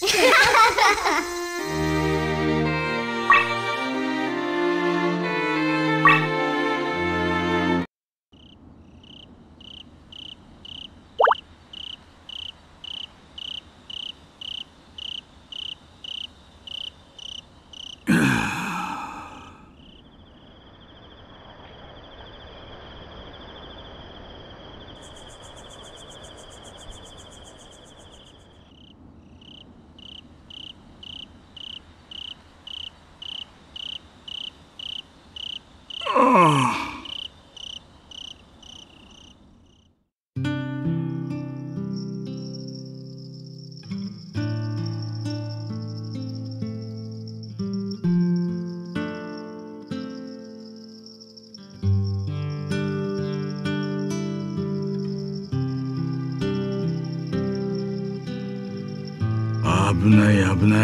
危ない危ない。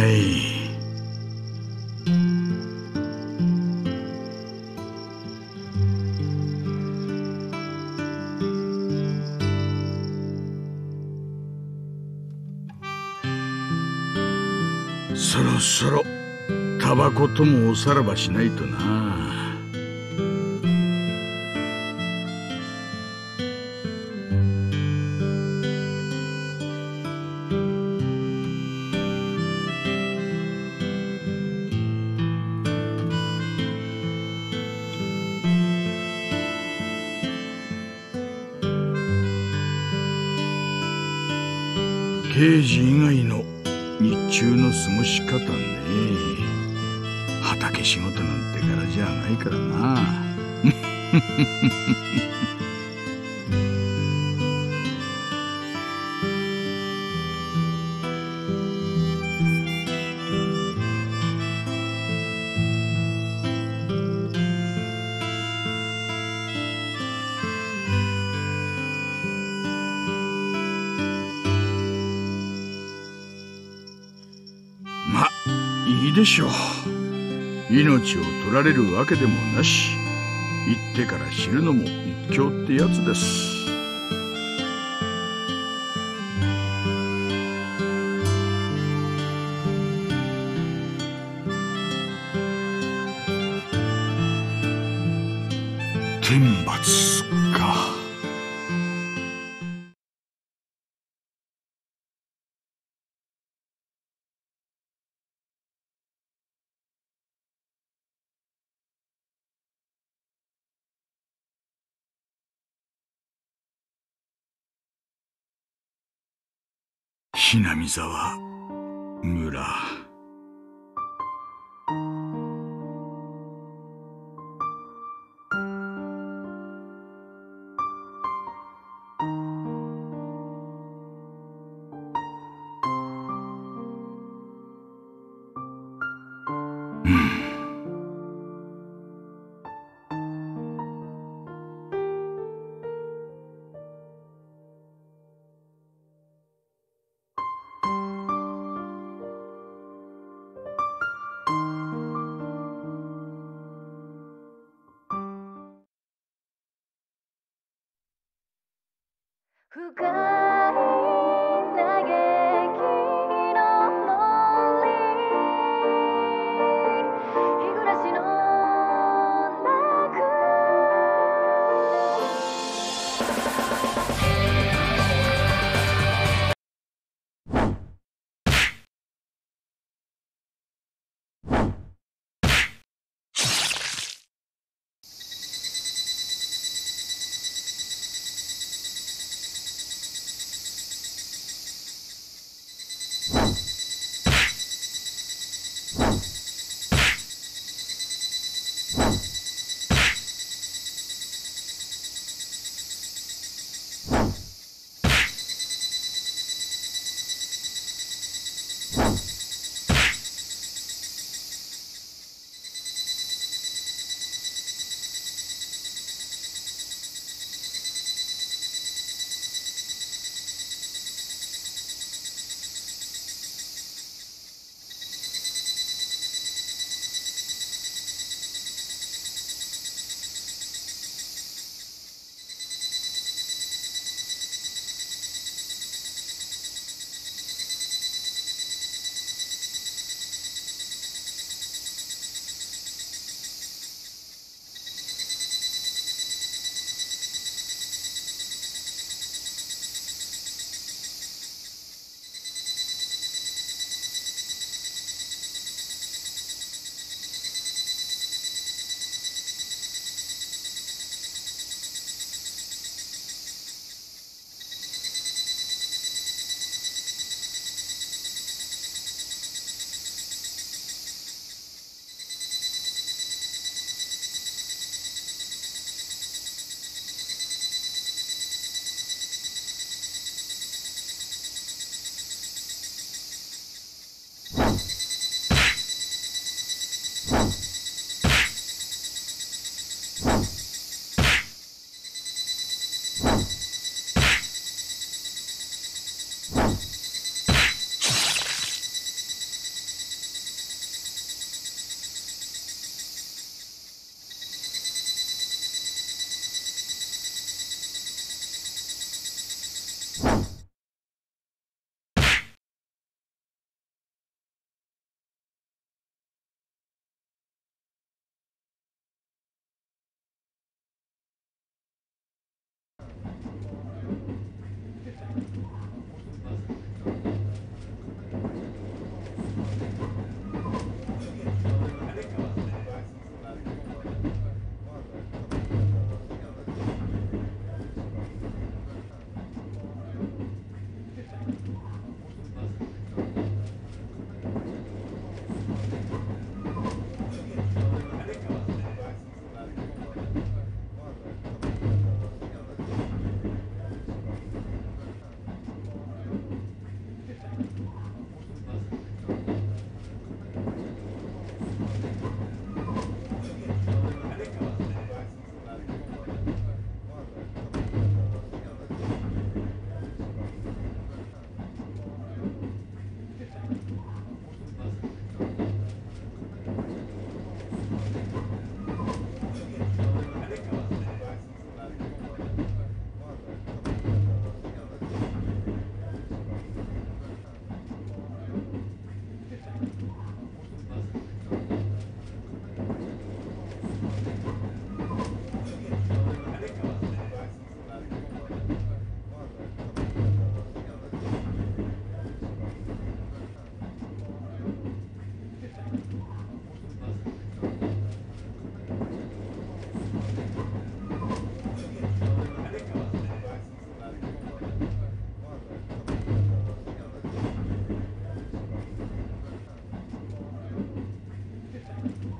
そろそろタバコともおさらばしないとな。刑事以外の日中の過ごし方ね。畑仕事なんて柄じゃないからな。ま、いいでしょう。命を取られるわけでもなし、行ってから知るのも一興ってやつです。天罰か。ひなみ沢村。 深い嘆きの森、日暮らしの中、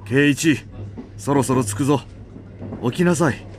圭一、そろそろ着くぞ。起きなさい。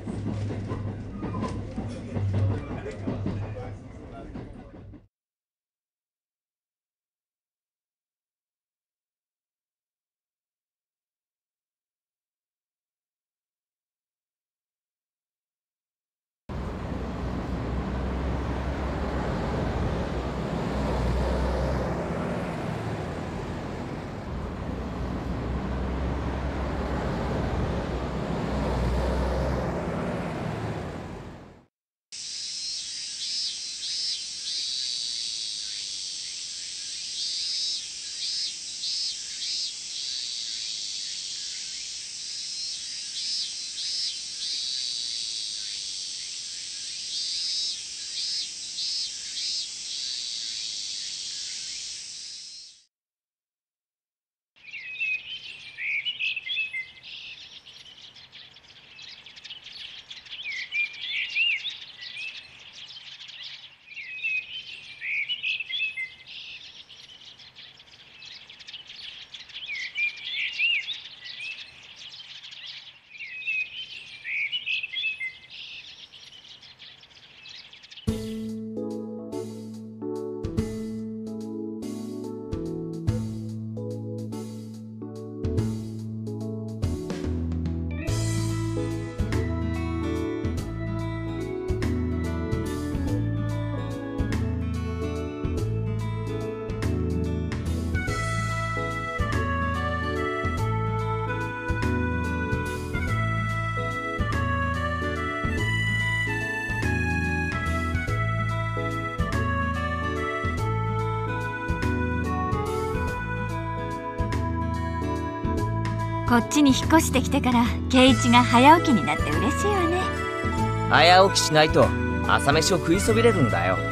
こっちに引っ越してきてから圭一が早起きになって嬉しいわね。 早起きしないと朝飯を食いそびれるんだよ。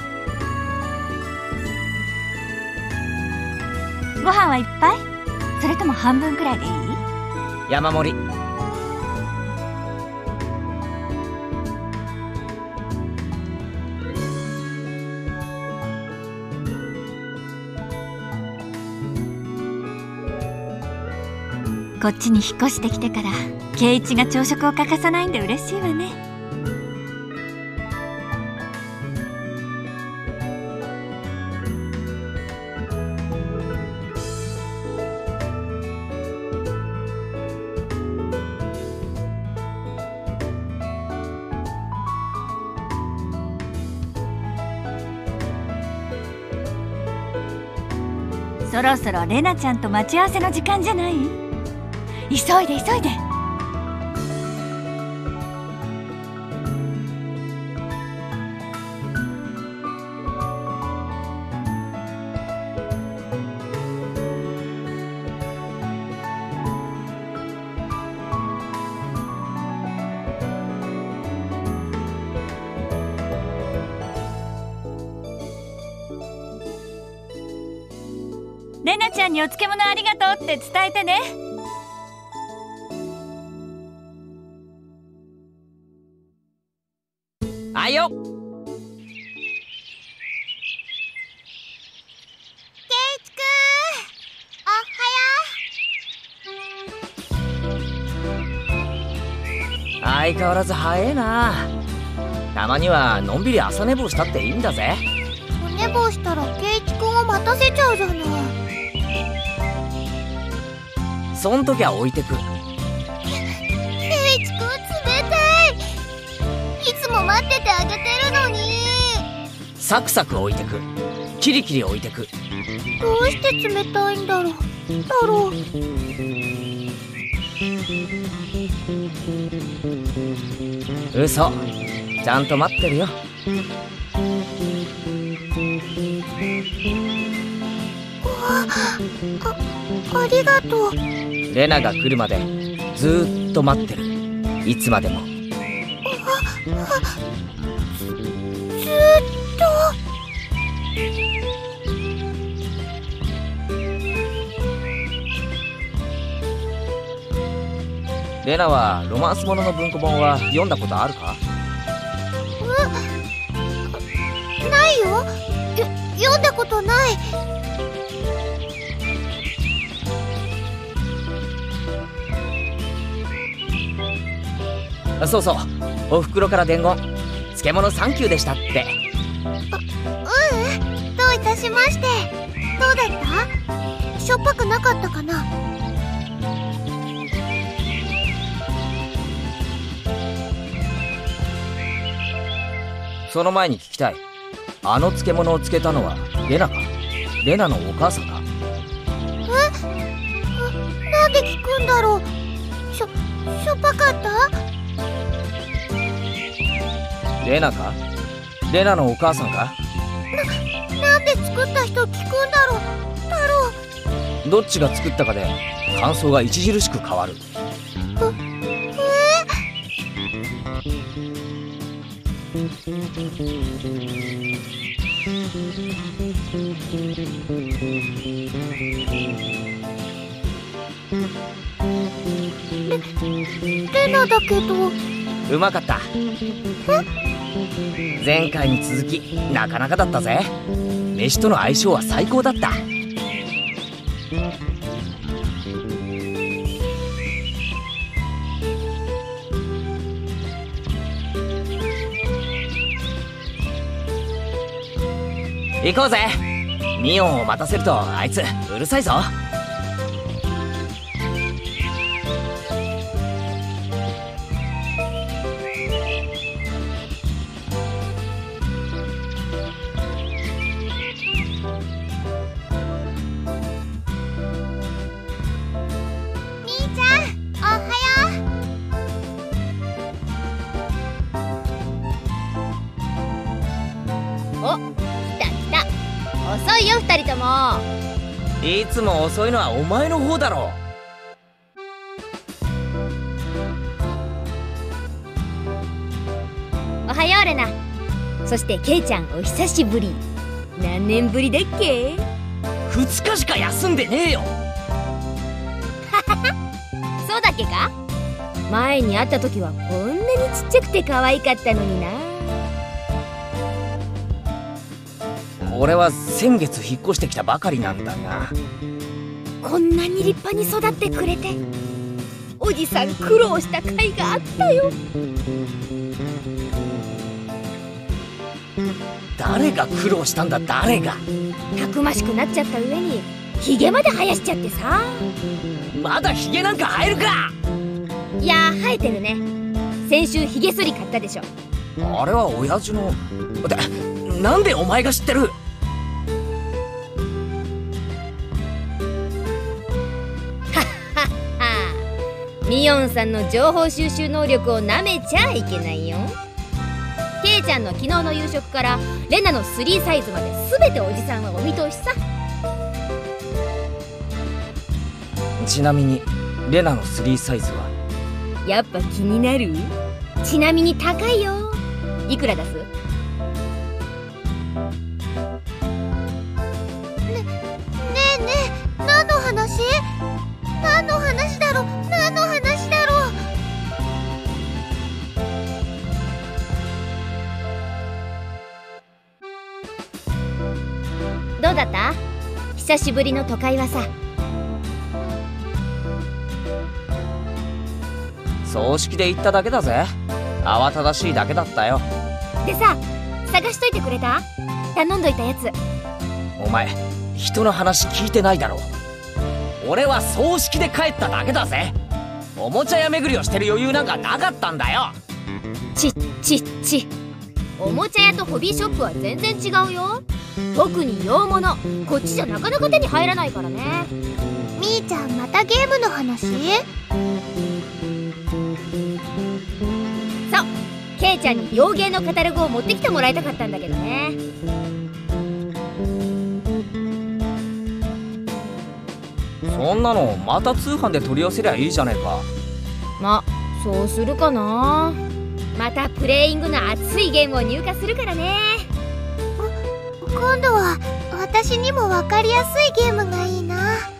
ご飯はいっぱい？それとも半分くらいでいい？ 山盛り。 こっちに引っ越してきてから圭一が朝食を欠かさないんで嬉しいわね。そろそろレナちゃんと待ち合わせの時間じゃない？急いで急いで。レナちゃんにお漬物ありがとうって伝えてね。 あよっ。 圭一くん、 相変わらず早えな。たまにはのんびり朝寝坊したっていいんだぜ。 寝坊したら圭一くんを待たせちゃうじゃない。 そん時は置いてく。 圭一くん冷たい。いつも待っててあげてるのに。 サクサク置いてく。キリキリ置いてく。 どうして冷たいんだろう。 嘘、ちゃんと待ってるよ。 ありがとう。 レナが来るまでずーっと待ってる。いつまでも。 ずーっと。 レナはロマンスものの文庫本は読んだことあるか？ ないよ。読んだことない。 そうそう、おふくろから伝言。漬物サンキューでしたって。 どういたしまして。どうだった？しょっぱくなかったかな？ その前に聞きたい。あの漬物を漬けたのはレナか？レナのお母さんか？ なんで聞くんだろう。しょっぱかった？ レナか？レナのお母さんか？ なんで作った人聞くんだろう。太郎。 どっちが作ったかで感想が著しく変わる。 レナだけど。 うまかった。前回に続きなかなかだったぜ。飯との相性は最高だった。行こうぜ。ミオンを待たせるとあいつうるさいぞ。 遅いよ2人とも。 いつも遅いのはお前の方だろ。 おはようレナ。そしてケイちゃんお久しぶり。何年ぶりだっけ ？2日しか休んでねえよ。 そうだっけか？前に会った時はこんなにちっちゃくて可愛かったのにな。 俺は先月引っ越してきたばかりなんだが。 こんなに立派に育ってくれておじさん苦労した甲斐があったよ。 誰が苦労したんだ？誰が？ たくましくなっちゃった上にヒゲまで生やしちゃってさ。 まだヒゲなんか生えるか？ いや生えてるね。先週ヒゲ剃り買ったでしょ。 あれは親父の。なんでお前が知ってる？ ミオンさんの情報収集能力をなめちゃいけないよ。ケイちゃんの昨日の夕食からレナの3サイズまで全ておじさんはお見通しさ。 ちなみにレナの3サイズは？ やっぱ気になる？ちなみに高いよ。いくら出す？ ねえねえ、何の話？何の話だろう？何の話だろう？ どうだった？久しぶりの都会はさ。 葬式で行っただけだぜ。慌ただしいだけだったよ。 でさ、探しといてくれた？頼んどいたやつ。 お前人の話聞いてないだろ。俺は葬式で帰っただけだぜ。おもちゃ屋巡りをしてる余裕なんかなかったんだよ。 ちおもちゃ屋とホビーショップは全然違うよ。特に洋物、こっちじゃなかなか手に入らないからね。 みーちゃんまたゲームの話？ そう、ケイちゃんに洋芸のカタログを持ってきてもらいたかったんだけどね。 そんなのまた通販で取り寄せりゃいいじゃねえか。 ま、そうするかな。またプレイングの熱いゲームを入荷するからね。 今度は私にも分かりやすいゲームがいいな。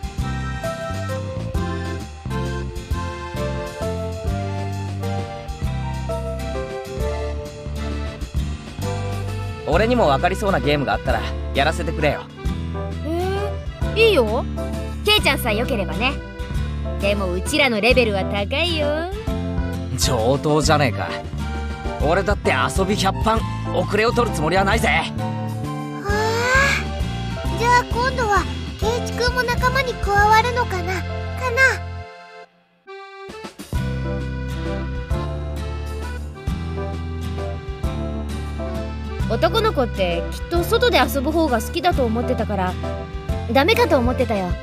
俺にも分かりそうなゲームがあったらやらせてくれよ。 いいよ。ケイちゃんさえ良ければね。でもうちらのレベルは高いよ。 上等じゃねえか。俺だって遊び100番遅れを取るつもりはないぜ。 じゃあ今度はケイチくんも仲間に加わるのかな男の子ってきっと外で遊ぶ方が好きだと思ってたからダメかと思ってたよ。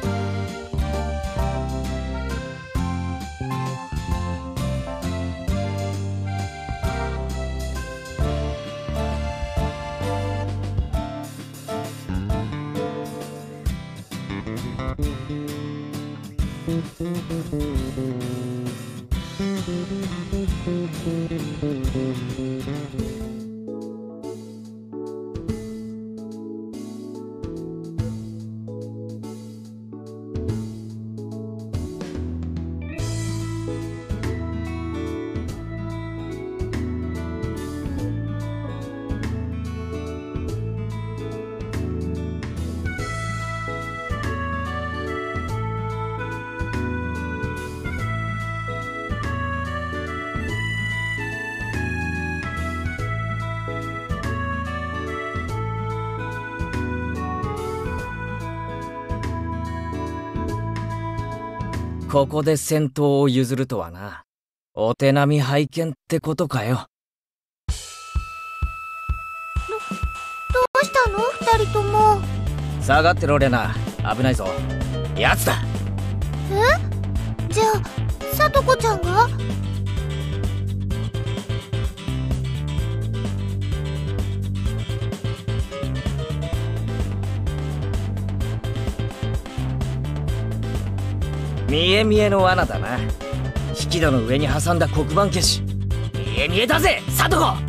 ここで先頭を譲るとはな。お手並み拝見ってことかよ。 どうしたの2人とも。 下がってろレナ、危ないぞ。やつだ。 じゃあさとこちゃんが。 見え見えの罠だな。引き戸の上に挟んだ黒板消し。見え見えだぜ、サトコ。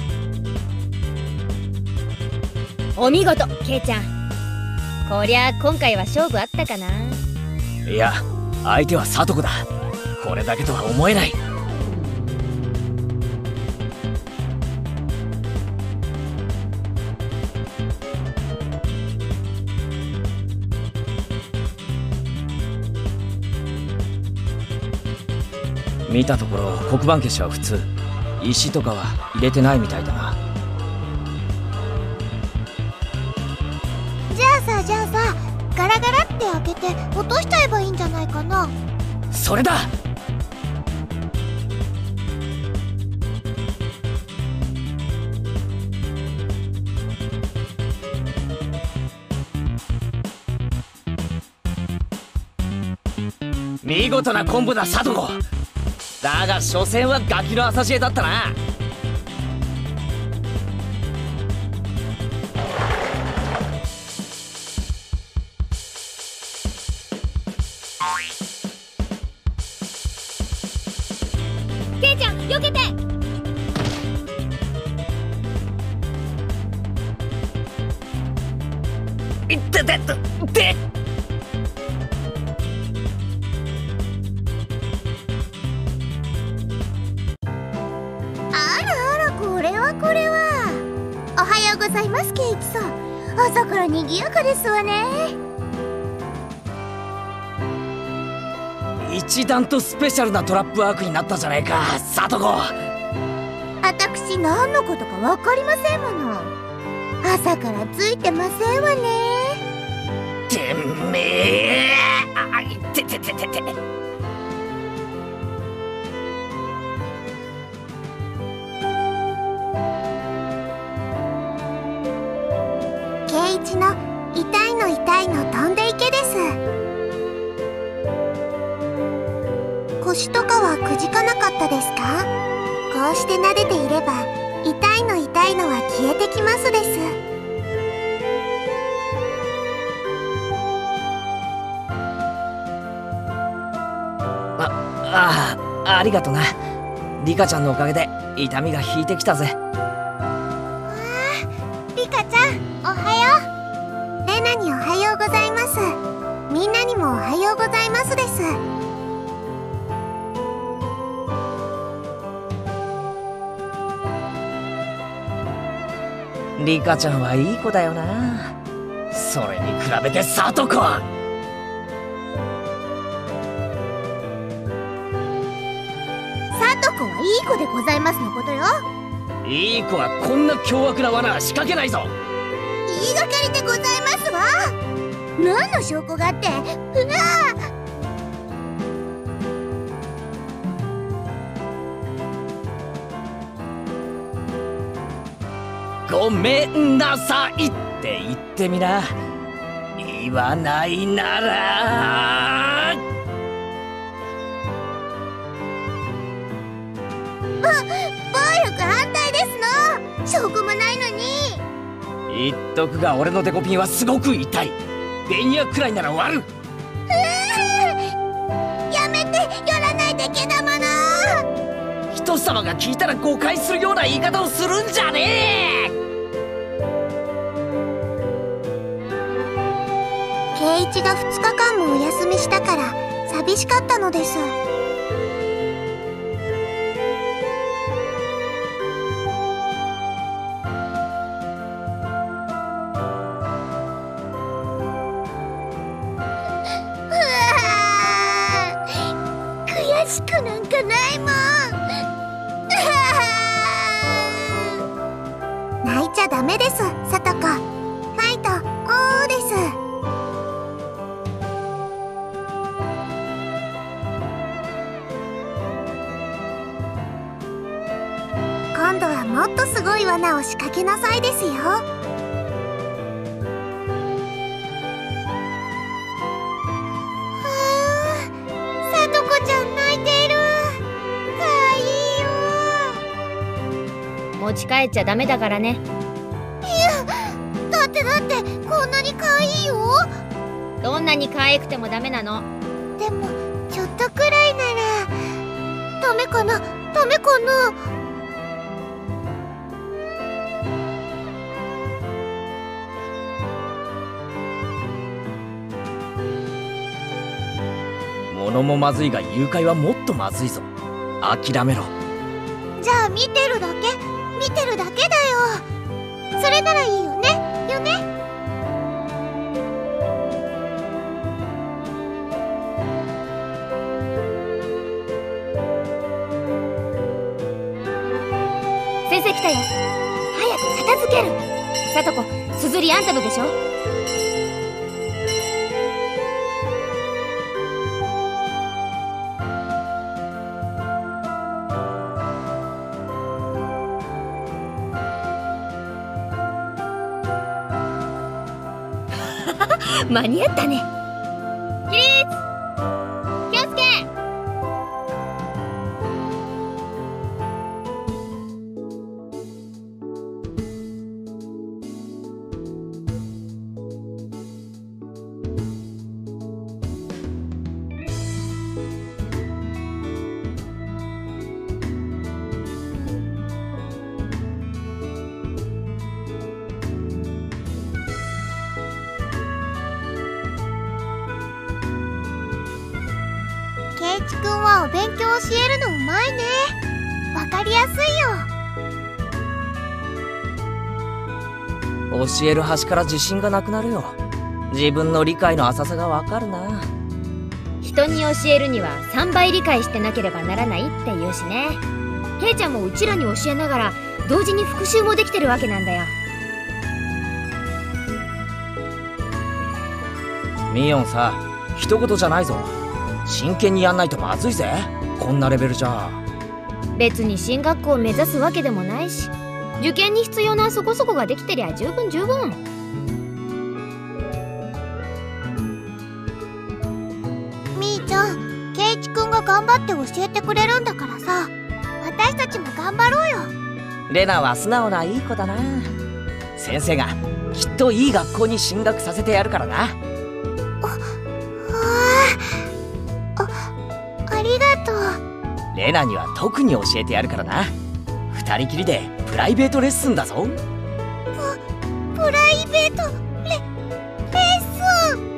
お見事ケイちゃん。こりゃ今回は勝負あったかな。 いや、相手はサトコだ。これだけとは思えない。見たところ黒板消しは普通、石とかは入れてないみたいだな。 じゃあさガラガラって開けて落としちゃえばいいんじゃないかな。 それだ。見事なコンボだサトコ。だが所詮はガキの浅知恵だったな。 ケイちゃん避けて。 いっててってこれは。おはようございます、ケイチさん。朝から賑やかですわね。 一段とスペシャルなトラップワークになったじゃないか、サトコ。 私何のことか分かりませんもの。朝からついてませんわね。 てめえ。あいて。 ケイチの痛いの飛んでいけです。腰とかはくじかなかったですか？こうして撫でていれば痛いのは消えてきますです。 ありがとな。リカちゃんのおかげで痛みが引いてきたぜ。 リカちゃんおはよう。レナにおはようございます。みんなにもおはようございますです。 リカちゃんはいい子だよな。それに比べてサトコは。 サト子はいい子でございますのことよ。 いい子はこんな凶悪な罠は仕掛けないぞ。 言いがかりでございますわ。何の証拠があって。うわごめんなさいって言ってみな。言わないなら暴力反対ですの。証拠もないのに。 言っとくが、俺のデコピンはすごく痛い。ベニヤくらいなら割る。 やめて、寄らないでけだもの。 人様が聞いたら誤解するような言い方をするんじゃねえ。 圭一が2日間もお休みしたから寂しかったのです。悔しくなんかないもん。泣いちゃダメです、さとこ。ファイトオーです。今度はもっとすごい罠を仕掛けなさいですよ。さとこちゃん泣いてる。かわいいよ。 持ち帰っちゃダメだからね。 だってこんなにかわいいよ。 どんなに可愛くてもダメなの。 でもちょっとくらいならダメかな。 物もまずいが誘拐はもっとまずいぞ。諦めろ。 じゃあ見てるだけだよ。それならいいよね。 先生来たよ。早く片付ける。さとこ、すずりあんたのでしょ。間に合ったね。起立、気をつけ。 圭一くんはお勉強教えるのうまいね。わかりやすいよ。 教える端から自信がなくなるよ。自分の理解の浅さがわかるな。 人に教えるには3倍理解してなければならないって言うしね。ケイちゃんもうちらに教えながら同時に復習もできてるわけなんだよ。 ミヨンさ、一言じゃないぞ。真剣にやんないとまずいぜ。こんなレベルじゃ。 別に進学校を目指すわけでもないし、受験に必要なそこそこができてりゃ十分。 みーちゃん、圭一くんが頑張って教えてくれるんだからさ、私たちも頑張ろうよ。 レナは素直ないい子だな。先生がきっといい学校に進学させてやるからな。 ありがとう。 レナには特に教えてやるからな。二人きりでプライベートレッスンだぞ。 プライベートレッスン。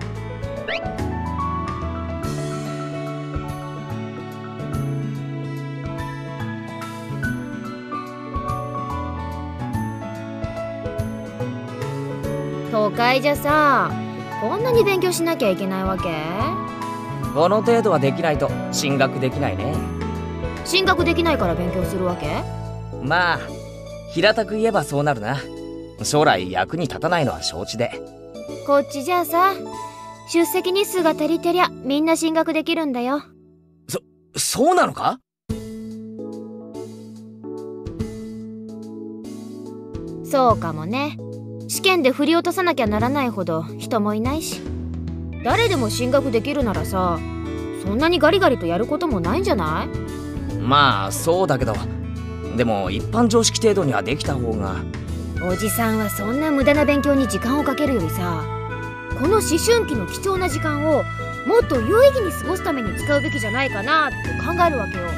都会じゃさ、こんなに勉強しなきゃいけないわけ？ この程度はできないと進学できないね。 進学できないから勉強するわけ？ まあ平たく言えばそうなるな。将来役に立たないのは承知で。 こっちじゃあさ、出席日数が足りてりゃみんな進学できるんだよ。 そうなのか？ そうかもね。試験で振り落とさなきゃならないほど人もいないし。誰でも進学できるならさ、そんなにガリガリとやることもないんじゃない？ まあそうだけど、でも一般常識程度にはできた方が。 おじさんはそんな無駄な勉強に時間をかけるよりさ、この思春期の貴重な時間をもっと有意義に過ごすために使うべきじゃないかなって考えるわけよ。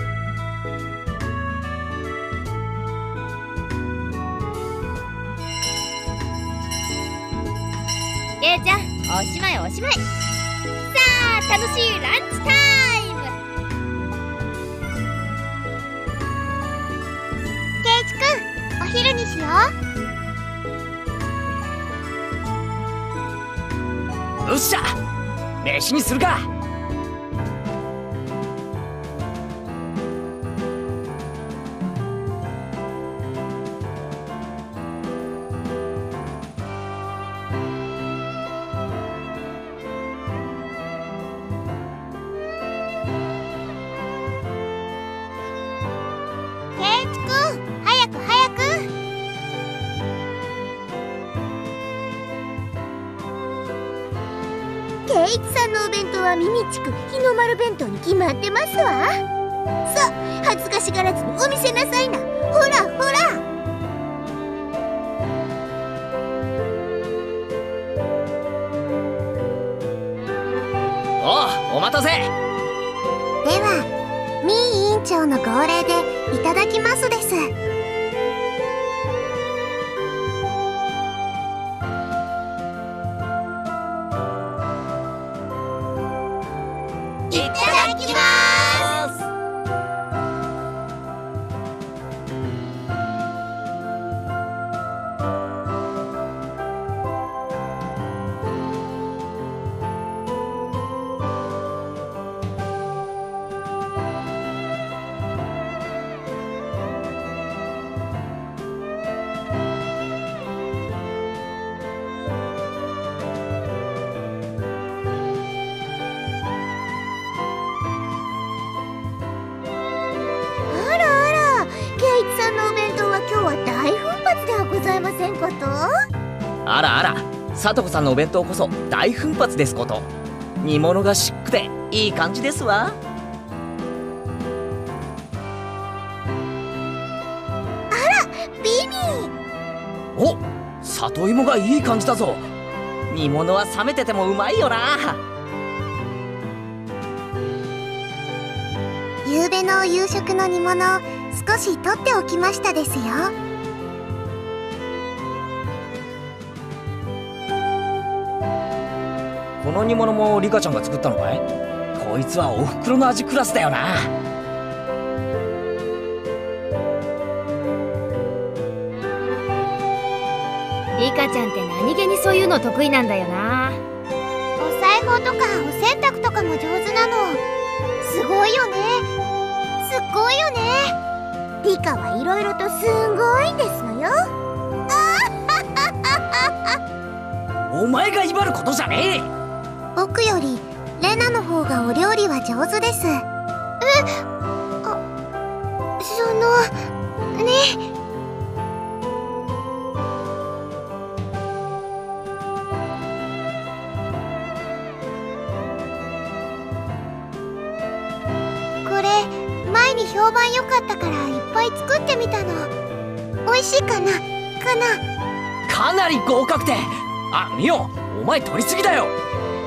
けいちゃん、おしまいおしまい。さあ楽しいランチタイム。 ケイチくん、お昼にしよよっしゃ、飯にするか。 う。ケイチくん、早く早く。ケイチさんのお弁当はミミチク日の丸弁当に決まってますわ。さあ、恥ずかしがらずにお見せなさいな。ほらほら。 お待たせ。 では、ミー委員長の号令でいただきますです。いただきます。今日は大奮発ではございませんこと。 あらあら、さとこさんのお弁当こそ大奮発ですこと。煮物がシックでいい感じですわ。 あら、ビビー。 お、里芋がいい感じだぞ。煮物は冷めててもうまいよな。 夕べの夕食の煮物少し取っておきましたですよ。 この煮物もリカちゃんが作ったのかい？こいつはおふくろの味クラスだよな。 リカちゃんって何気にそういうの得意なんだよな。 お裁縫とかお洗濯とかも上手なの。すごいよね。すっごいよね。リカはいろいろとすんごいんですのよ。 お前が威張ることじゃねえ。 僕よりレナの方がお料理は上手です。ね。これ前に評判良かったからいっぱい作ってみたの。美味しいかな？ かなり合格点。あ、ミオ、お前取りすぎだよ。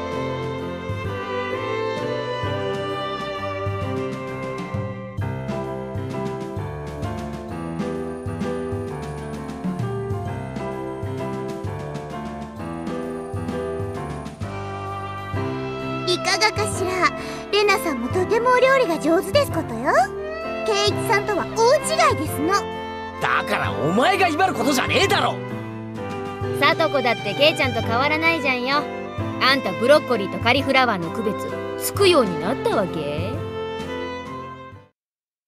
いかがかしら。レナさんもとてもお料理が上手ですことよ。ケイイチさんとは大違いですの。 だからお前が威張ることじゃねえだろ。 さとこだってケイちゃんと変わらないじゃんよ。あんたブロッコリーとカリフラワーの区別つくようになったわけ？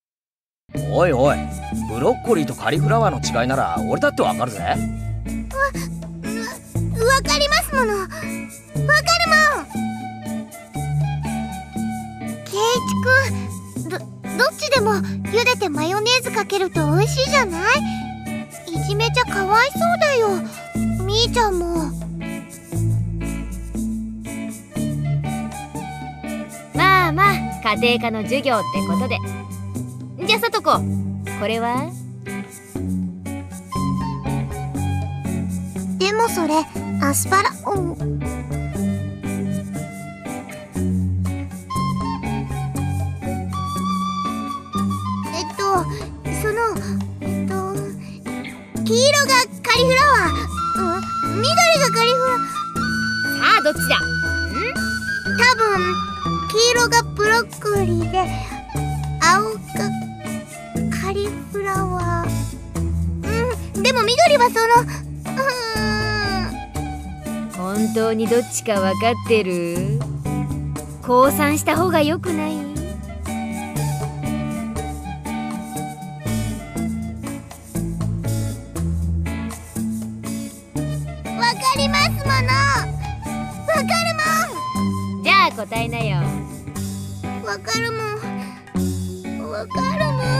おいおい、ブロッコリーとカリフラワーの違いなら俺だってわかるぜ。 わかりますもの。わかるもん。圭一くん、どっちでも茹でてマヨネーズかけると美味しいじゃない？いじめちゃかわいそうだよ。みーちゃんも。 まあまあ、家庭科の授業ってことで。じゃあさとこ、これは？ でもそれアスパラ、黄色がカリフラワー、緑がカリフラワー。 さあどっちだ？ 多分黄色がブロッコリーで青がカリフラワー。でも緑は本当にどっちか分かってる？降参した方がよくない？ わかりますもの。わかるもん。 じゃあ答えなよ。 わかるもん。わかるもん。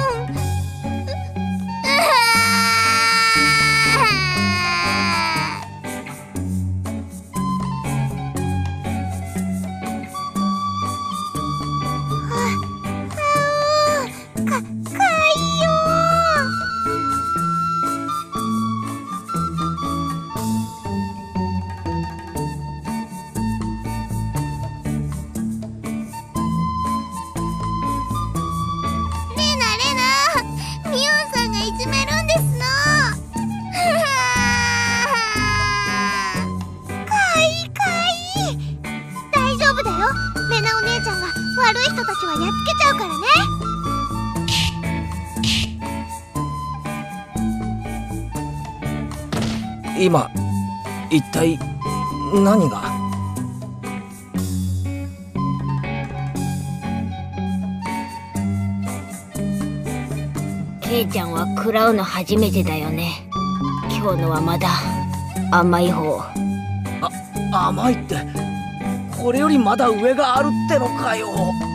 今一体何が？ ケイちゃんは食らうの初めてだよね。今日のはまだ甘い方。 甘いってこれよりまだ上があるってのかよ。